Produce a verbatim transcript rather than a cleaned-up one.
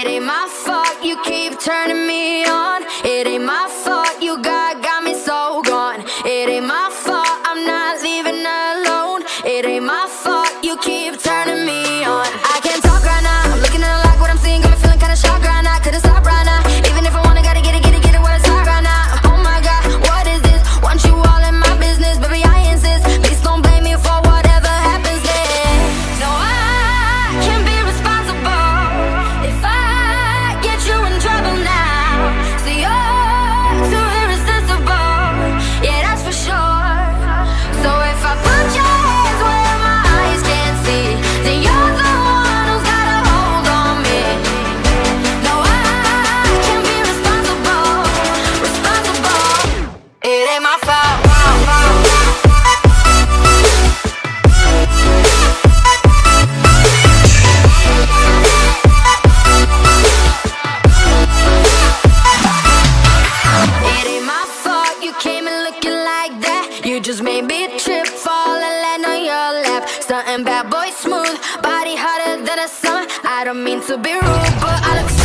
It ain't my fault you keep turning me on. It ain't my fault you got, got me so gone. It ain't my fault I'm not leaving alone. It ain't my fault you keep turning me on. I can't talk right now, I'm looking at like what I'm seeing, got me feeling kinda shocked right now. Couldn't stop right now, even if I wanna, gotta get it, get it, get it while it's hot right now. Oh my God, what is this? Want you all in my business, baby I insist. Please don't blame me for whatever happens next. No, I can't be responsible if I get you in trouble now. So you're too irresistible, yeah that's for sure. So if I put your hands where my eyes can't see, then you're the one who's got a hold on me. No, I can't be responsible, responsible. It ain't my fault. It ain't my fault you came in looking like that. You just made me trip, fall and land on your lap. Something bad boy smooth, body hotter than a summer. I don't mean to be rude, but I look so